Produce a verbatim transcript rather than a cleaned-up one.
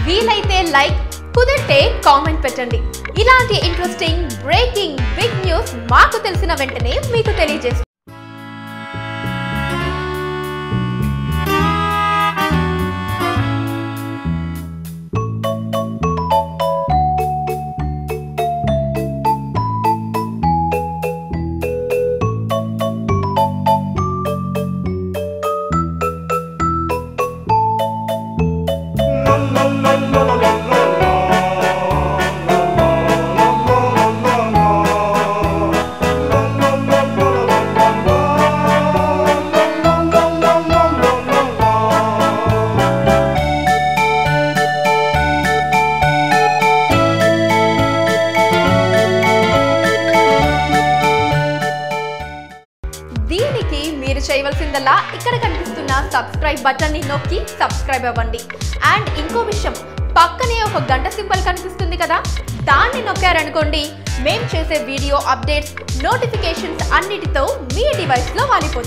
వీలైతే లైక్, కుదిరితే కామెంట్ పెట్టండి. ఇలాంటి ఇంట్రెస్టింగ్ బ్రేకింగ్ బిగ్ న్యూస్ మాకు తెలిసిన వెంటనే మీకు తెలియజేస్తాం. దీనికి మీరు చేయవలసిందల్లా ఇక్కడ కనిపిస్తున్న సబ్స్క్రైబ్ బటన్ ని నొక్కి సబ్స్క్రైబ్ అవ్వండి. అండ్ ఇంకో విషయం, పక్కనే ఒక గంట సింబల్ కనిపిస్తుంది కదా, దాన్ని నొక్కారనుకోండి మేము చేసే వీడియో అప్డేట్స్, నోటిఫికేషన్స్ అన్నిటితో మీ డివైస్ లో వాలిపోతుంది.